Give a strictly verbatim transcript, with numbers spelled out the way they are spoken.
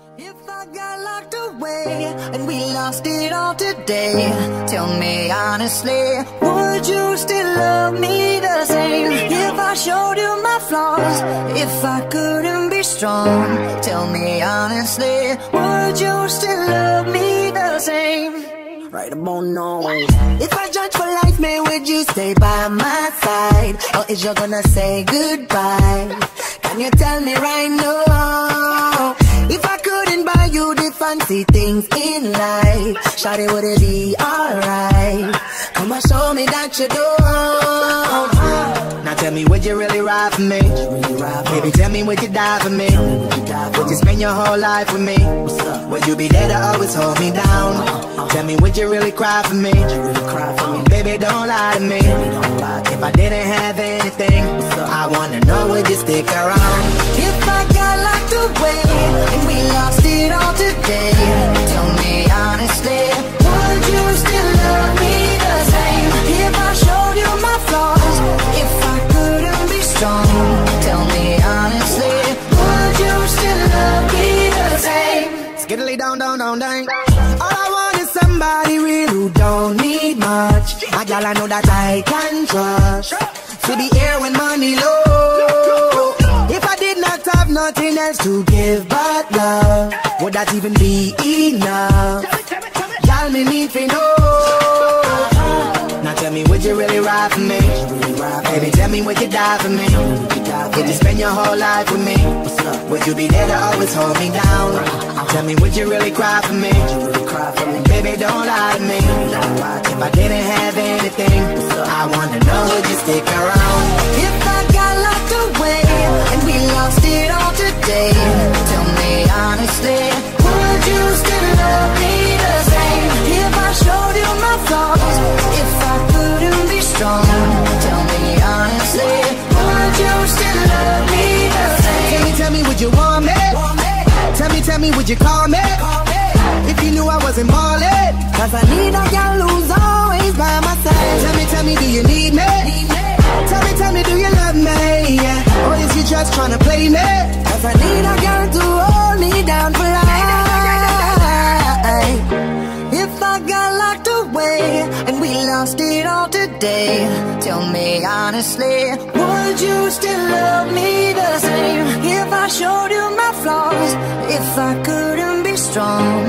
If I got locked away and we lost it all today, tell me honestly, would you still love me the same? If I showed you my flaws, if I couldn't be strong, tell me honestly, would you still love me the same? Right about now. If I judge for life, man, would you stay by my side? Or is you gonna say goodbye? Can you tell me right now? If I couldn't buy you the fancy things in life, shawty, would it be alright? Come and show me that you don't. Now tell me, would you really ride for me? Baby, tell me, would you die for me? Would you spend your whole life with me? Would you be there to always hold me down? Tell me, would you really cry for me? Baby, don't lie to me. If I didn't have anything, I wanna know, would you stick around? If I got locked away and we lost it all today, tell me honestly, would you still love me the same? If I showed you my flaws, if I couldn't be strong, tell me honestly, would you still love me the same? Skiddly down, down, down, down. All I want is somebody real who don't need much. My girl, I know that I can trust. To be here when money low. If I did not have nothing else to give but love, would that even be enough? Y'all me need to know. Now tell me, would you really ride for me? Baby, tell me, would you die for me? Would you spend your whole life with me? Would you be there to always hold me down? Tell me, would you really cry for me? Baby, don't lie to me. If I didn't have anything, I wanna know, would you stick around? If I got locked away and we lost it all today, tell me honestly, would you still love me the same? If I showed you my flaws, if I couldn't be strong, tell me honestly, would you still love me the same? Tell me, tell me, would you want me? Tell me, tell me, would you call me? If you knew I wasn't ballin', cause I need a girl who's always by my side. Tell me, tell me, do you need me? Tell me, tell me, do you love me? Yeah. Or is you just tryna play me? Cause I need a girl to hold me down for life. If I got locked away and we lost it all today, tell me honestly, would you still love me the same? If I showed you my flaws, if I couldn't be strong,